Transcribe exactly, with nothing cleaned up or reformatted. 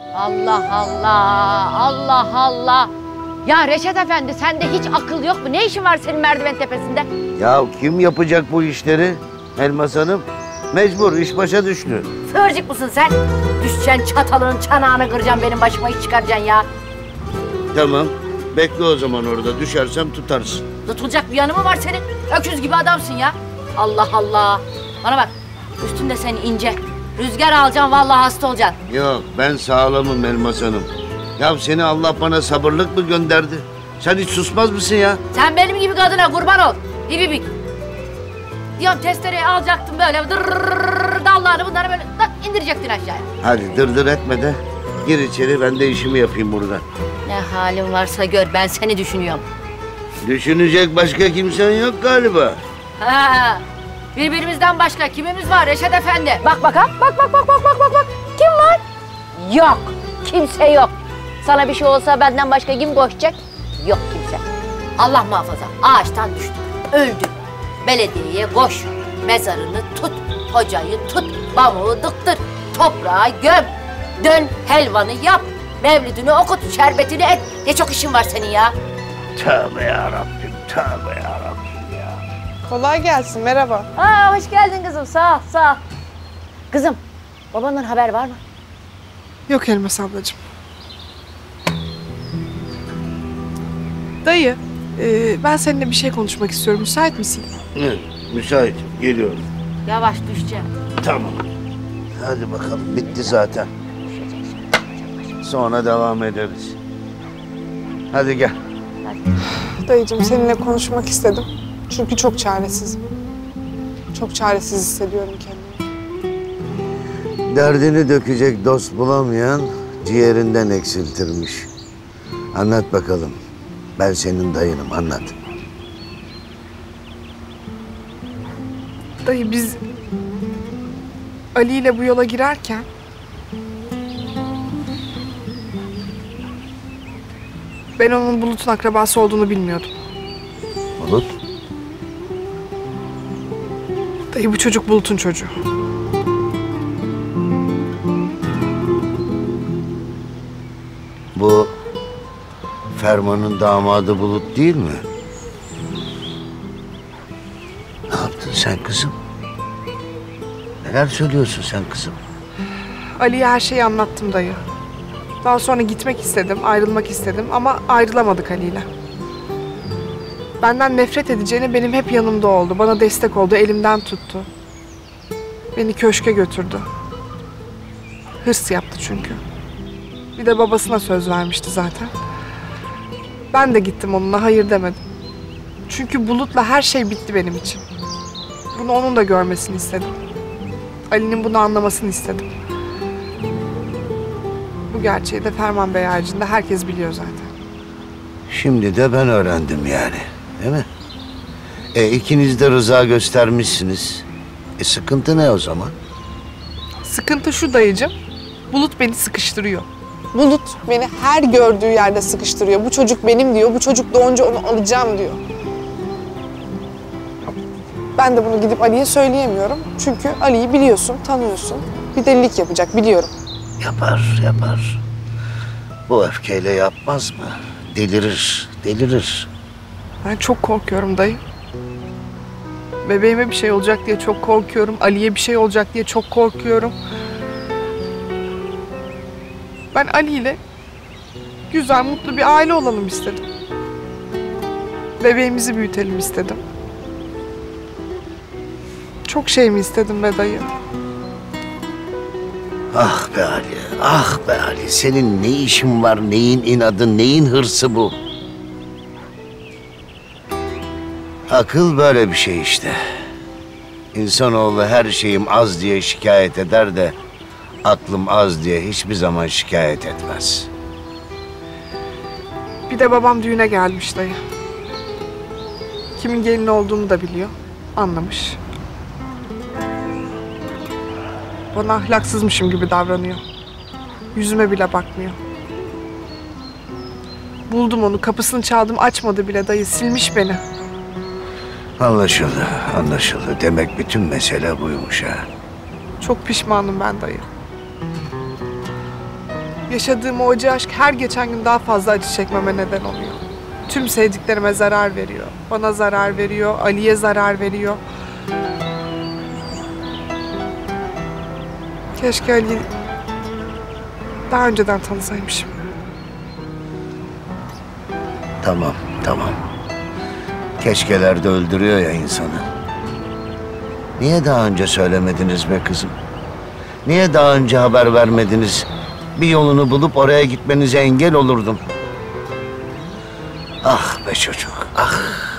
Allah Allah, Allah Allah. Ya Reşat Efendi, sende hiç akıl yok mu? Ne işin var senin merdiven tepesinde? Ya kim yapacak bu işleri? Elmas Hanım. Mecbur, iş başa düştü. Sığırcık mısın sen? Düşeceksin, çatalının çanağını kıracaksın, benim başıma iş çıkaracaksın ya. Tamam, bekle o zaman orada. Düşersem tutarsın. Tutulacak bir yanı mı var senin? Öküz gibi adamsın ya. Allah Allah. Bana bak, üstünde sen ince. Rüzgar alacaksın, vallahi hasta olacaksın. Yok, ben sağlamım Elmas Hanım. Ya seni Allah bana sabırlık mı gönderdi? Sen hiç susmaz mısın ya? Sen benim gibi kadına kurban ol. İbibik. Diyorum testereyi alacaktın böyle dırrrr dallarını bunları böyle indirecektin aşağıya. Hadi dırdır etme de gir içeri, ben de işimi yapayım burada. Ne halin varsa gör, ben seni düşünüyorum. Düşünecek başka kimsen yok galiba. Ha, birbirimizden başka kimimiz var Reşat Efendi? Bak bakalım, bak bak bak bak bak bak bak. Kim var? Yok, kimse yok. Sana bir şey olsa benden başka kim koşacak? Yok kimse. Allah muhafaza, ağaçtan düştü, öldü. Belediyeye koş, mezarını tut, hocayı tut, pamuğu dıktır, toprağa göm. Dön, helvanı yap, mevlidini okut, şerbetini et. Ne çok işin var senin ya. Tövbe yarabbim, tövbe yarabbim ya. Kolay gelsin, merhaba. Aa, hoş geldin kızım, sağ ol, sağ ol. Kızım, babandan haber var mı? Yok Elmas ablacığım. Dayı, e, ben seninle bir şey konuşmak istiyorum. Müsait misin? Evet, müsait, geliyorum. Yavaş düşeceğim. Tamam. Hadi bakalım, bitti zaten. Sonra devam ederiz. Hadi gel. Dayıcığım, seninle konuşmak istedim. Çünkü çok çaresizim. Çok çaresiz hissediyorum kendimi. Derdini dökecek dost bulamayan ciğerinden eksiltirmiş. Anlat bakalım. Ben senin dayınım, anlat. Dayı, biz Ali ile bu yola girerken ben onun Bulut'un akrabası olduğunu bilmiyordum. Bulut? Dayı, bu çocuk Bulut'un çocuğu. Bu Ferman'ın damadı Bulut değil mi? Ne yaptın sen kızım? Neler söylüyorsun sen kızım? Ali'ye her şeyi anlattım dayı. Daha sonra gitmek istedim, ayrılmak istedim ama ayrılamadık Ali'yle. Benden nefret edeceğine benim hep yanımda oldu. Bana destek oldu, elimden tuttu. Beni köşke götürdü. Hırs yaptı çünkü. Bir de babasına söz vermişti zaten. Ben de gittim onunla, hayır demedim. Çünkü Bulut'la her şey bitti benim için. Bunu onun da görmesini istedim. Ali'nin bunu anlamasını istedim. Bu gerçeği de Ferman Bey haricinde herkes biliyor zaten. Şimdi de ben öğrendim yani, değil mi? E ikiniz de rıza göstermişsiniz. E sıkıntı ne o zaman? Sıkıntı şu dayıcığım, Bulut beni sıkıştırıyor. Bulut beni her gördüğü yerde sıkıştırıyor. Bu çocuk benim diyor, bu çocuk doğunca onu alacağım diyor. Ben de bunu gidip Ali'ye söyleyemiyorum. Çünkü Ali'yi biliyorsun, tanıyorsun. Bir delilik yapacak, biliyorum. Yapar, yapar. Bu öfkeyle yapmaz mı? Delirir, delirir. Ben çok korkuyorum dayı. Bebeğime bir şey olacak diye çok korkuyorum. Ali'ye bir şey olacak diye çok korkuyorum. Ben Ali ile güzel, mutlu bir aile olalım istedim. Bebeğimizi büyütelim istedim. Çok şey mi istedim be dayı? Ah be Ali, ah be Ali. Senin ne işin var, neyin inadı, neyin hırsı bu? Akıl böyle bir şey işte. İnsanoğlu her şeyim az diye şikayet eder de aklım az diye hiçbir zaman şikayet etmez. Bir de babam düğüne gelmiş dayı. Kimin gelini olduğunu da biliyor. Anlamış. Bana ahlaksızmışım gibi davranıyor. Yüzüme bile bakmıyor. Buldum onu, kapısını çaldım, açmadı bile dayı. Silmiş beni. Anlaşıldı, anlaşıldı. Demek bütün mesele buymuş ha. Çok pişmanım ben dayı. Yaşadığım o acı aşk her geçen gün daha fazla acı çekmeme neden oluyor. Tüm sevdiklerime zarar veriyor. Bana zarar veriyor, Ali'ye zarar veriyor. Keşke Ali'yi daha önceden tanısaymışım. Tamam, tamam. Keşkeler de öldürüyor ya insanı. Niye daha önce söylemediniz be kızım? Niye daha önce haber vermediniz? Bir yolunu bulup oraya gitmenize engel olurdum. Ah be çocuk, ah.